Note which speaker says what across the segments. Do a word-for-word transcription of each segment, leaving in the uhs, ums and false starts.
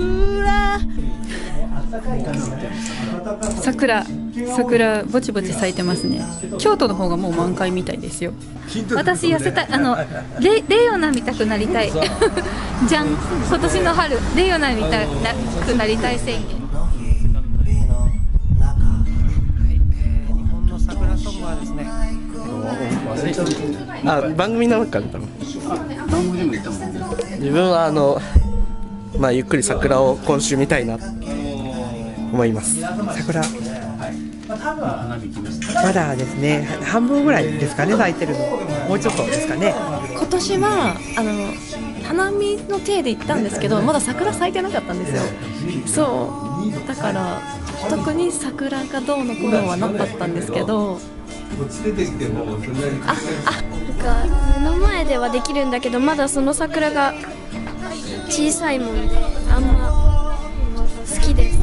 Speaker 1: 桜、桜ぼちぼち咲いてますね。京都の方がもう満開みたいですよ。
Speaker 2: 私痩せたい、あのレレオナ見たくなりたいじゃん、今年の春レオナ見たくなりたい宣言。
Speaker 3: 日本の桜ソングはですね、
Speaker 4: あ、番組の中で多分自分はあの、まあ、ゆっくり桜を今週見たいなと思います。
Speaker 3: 桜まだですね、半分ぐらいですかね、咲いてるの。もうちょっとですかね。
Speaker 5: 今年はあの花見の体で行ったんですけど、まだ桜咲いてなかったんですよ。そうだから特に桜がどうのこうのはなかったんですけど、
Speaker 6: ああなんか目の前ではできるんだけど、まだその桜が小さいもんであんま好きです。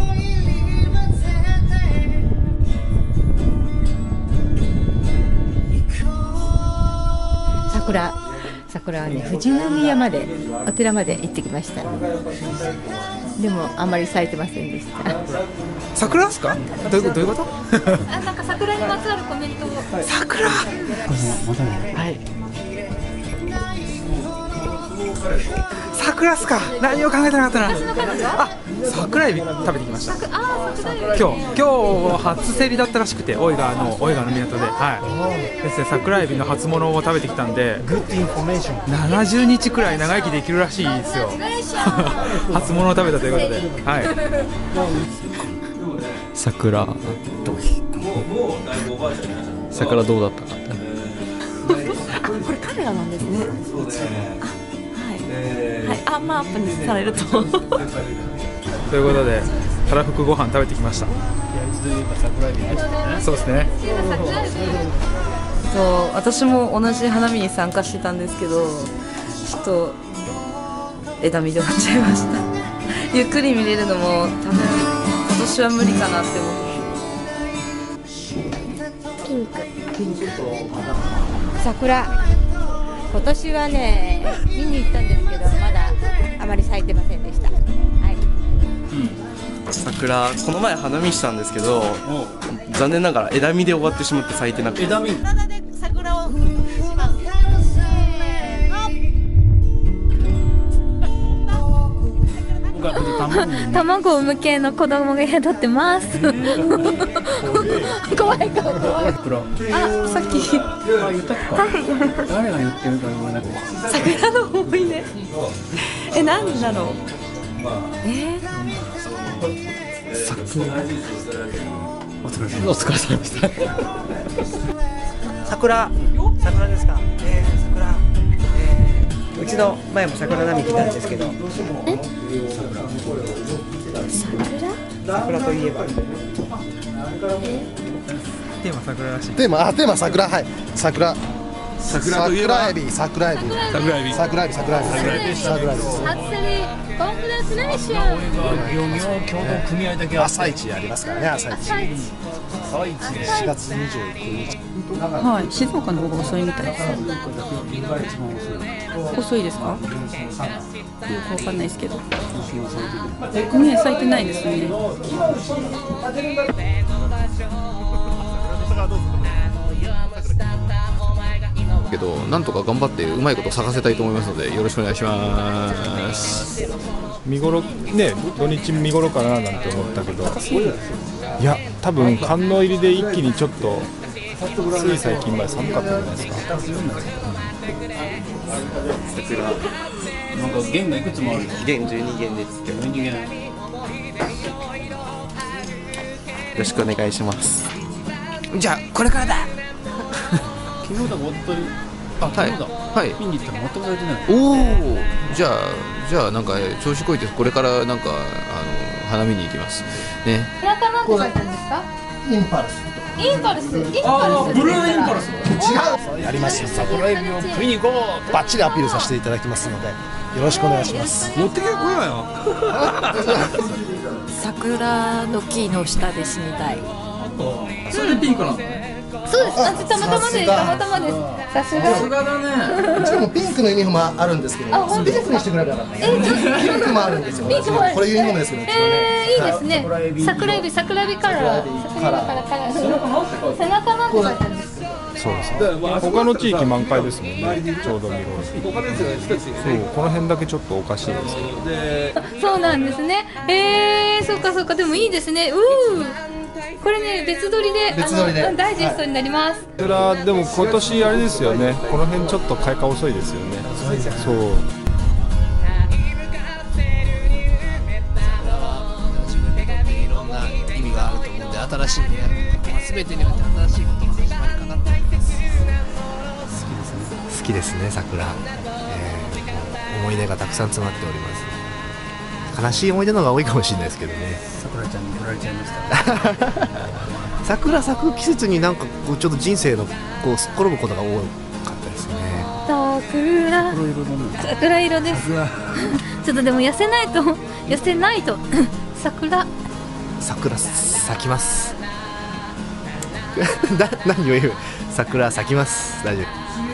Speaker 7: 桜桜はね、富士宮までお寺まで行ってきました。でもあまり咲いてませんでした。
Speaker 3: 桜ですか？どういうこと？どういうこと？
Speaker 2: あ、なんか桜にまつわるコメントを。
Speaker 3: 桜。はい。桜っすか？何を考えてなかったな。あ、桜エビ食べてきました。今日今日初競りだったらしくて、大井川の大井川の港で、はいですね、桜エビの初物を食べてきたんで、ななじゅうにちくらい長生きできるらしいですよ。初物を食べたということで、はい。
Speaker 8: 桜桜どうだったか。
Speaker 5: あ、これカメラなんですね。はい、あ、まあアップにされるとという
Speaker 3: ことで、たらふくご飯食べてきました。そうですね。
Speaker 5: そう、私も同じ花見に参加してたんですけど、ちょっと枝見で終わっちゃいました。ゆっくり見れるのも多分今年は無理かなって思って。
Speaker 6: ピンク。
Speaker 7: ピンク。桜。今年はね、見に行ったんですけど、まだあまり咲いてませんでした。はい。
Speaker 4: 桜、この前花見したんですけど、残念ながら枝見で終わってしまって咲いてなくて。
Speaker 9: 枝見。
Speaker 5: 体で桜をします。
Speaker 2: 卵を産む系の子供が宿ってます。怖い顔怖い。あ、さっき。
Speaker 9: あ、言ったっけか。誰が言ってるか言わなくて。
Speaker 5: 桜の思い出。え、なんだろう。えー。
Speaker 9: 桜。お疲れ様。お疲れ様でした。
Speaker 3: 桜、桜ですか。えー、桜。えー、うちの前も桜並木来たんですけど。
Speaker 6: え？桜？
Speaker 3: 桜といえば。テーマ桜らしい。
Speaker 10: テーマ、あ、テーマ桜、はい。桜。
Speaker 4: 桜といえば。
Speaker 10: 桜エビ、桜エビ。
Speaker 4: 桜エビ。
Speaker 10: 桜エビ、桜エビ。桜エビ。桜エビ。
Speaker 6: 初競り、コングラチュレーション。
Speaker 9: 漁業協同組合だけ
Speaker 10: 朝市ありますからね、朝市。
Speaker 6: 朝市。
Speaker 10: しがつにじゅうくにち。
Speaker 1: はい、静岡の方が遅いみたいです。遅いですか？よくわかんないですけど。ね、咲いてないですね。
Speaker 8: けど、なんとか頑張ってうまいこと咲かせたいと思いますので、よろしくお願いします。
Speaker 11: 見頃ね、土日見頃かななんて思ったけど、いや、多分寒の入りで一気にちょっとつい最近まで寒かったじゃないですか。
Speaker 4: 桜。
Speaker 9: なんか弦がいくつもある。
Speaker 4: 弦じゅうにげんです。
Speaker 9: じゅうにげん。よ
Speaker 4: ろしくお願いします。
Speaker 3: じゃあこれからだ。
Speaker 9: 昨日だも本当に。あ、
Speaker 8: はい。はい。
Speaker 9: 見に行ったら全く咲いてない。
Speaker 8: おお。じゃあじゃあなんか調子こいてこれからなんかあの花見に行きますね。
Speaker 2: 背中なんて書いてあるんですか？
Speaker 10: インパルス。
Speaker 2: インパルス。インパルス。
Speaker 9: あ、ブルーインパルス。
Speaker 10: 違う。やりますよ。
Speaker 9: 桜エビを食いに行こう。
Speaker 10: バッチリアピールさせていただきますので、よろしくお願いします。
Speaker 3: 持ってけこよよ。
Speaker 5: 桜の木の下で死にたい。
Speaker 9: それでピンクなんだね。
Speaker 2: そうです。あ、たまたまです。たまたまです。さすが。
Speaker 10: さすがだね。うちもピンクのユニフォームあるんですけど、
Speaker 2: あ、本当
Speaker 10: ピ
Speaker 2: ですか。
Speaker 10: ンクにしてくればよかった。
Speaker 2: え、ちょっと
Speaker 10: ピンクもあるんですよ。
Speaker 2: ピンクもある。
Speaker 10: これユニフォームですけど、うちのね。
Speaker 2: えー、いいですね。桜エビ、桜エビカラー。桜エビカラー、カラー。背中なんて書いてあるんですか。
Speaker 11: そうですね。他の地域満開ですもんね。ちょうど見頃。そう、この辺だけちょっとおかしいですけど。
Speaker 2: そうなんですね。えー、そうかそうか、でもいいですね。うー。これね、別撮りで、
Speaker 10: 別撮りで
Speaker 2: あのダイジェストになります。
Speaker 11: それはでも今年あれですよね。この辺ちょっと開花遅いですよね。そう。
Speaker 12: いろんな意味があると思うんで、新しい出会い、すべてにおいて新しいことの始まりかなと思います。
Speaker 13: 好きですね、桜、えー、思い出がたくさん詰まっております。悲しい思い出の方が多いかもしれないですけどね。
Speaker 9: 桜ちゃんに振られちゃいました
Speaker 13: 桜咲く季節になんかこうちょっと人生のこうすっ転ぶことが多かったですね。
Speaker 2: 桜桜色です。ちょっとでも痩せないと痩せないと桜
Speaker 13: 桜咲きますだ何を言う。桜咲きます。大丈夫。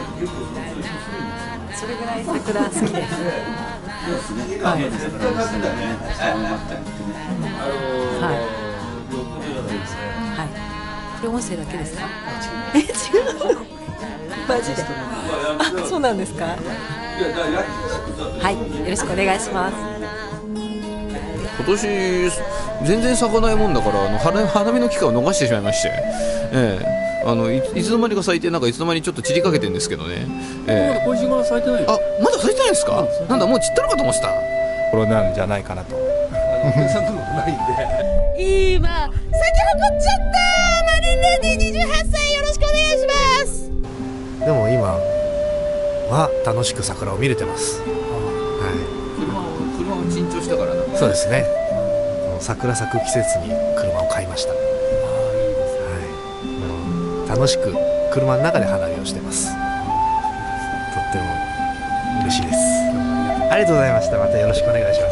Speaker 5: それぐらい桜好きです。
Speaker 9: はい。
Speaker 5: はい。これ音声だけですか？え、違う。マジで。あ、そうなんですか？はい、よろしくお願いします。
Speaker 8: 今年全然咲かないもんだから、あの花花見の機会を逃してしまいまして、ええ、あの い, いつの間にか咲いて、なんかいつの間にちょっと散りかけてるんですけどね。ええ、
Speaker 9: まだ小石まだ咲いてないよ。
Speaker 8: あ、まだ咲いてないんですか？なんだ、もう散ったのかと思ってた。
Speaker 11: これなんじゃないかなと。
Speaker 9: お客さん来ることないん
Speaker 14: で。今、咲き誇っちゃった。マリンレディにじゅうはっさい、よろしくお願いします。
Speaker 13: でも今は楽しく桜を見れてます。はい。
Speaker 8: 車を車を珍重したからな。
Speaker 13: そうですね。桜咲く季節に車を買いました。ああ、いいですね。はい。楽しく車の中で花見をしてます。とっても嬉しいです。ありがとうございました。またよろしくお願いします。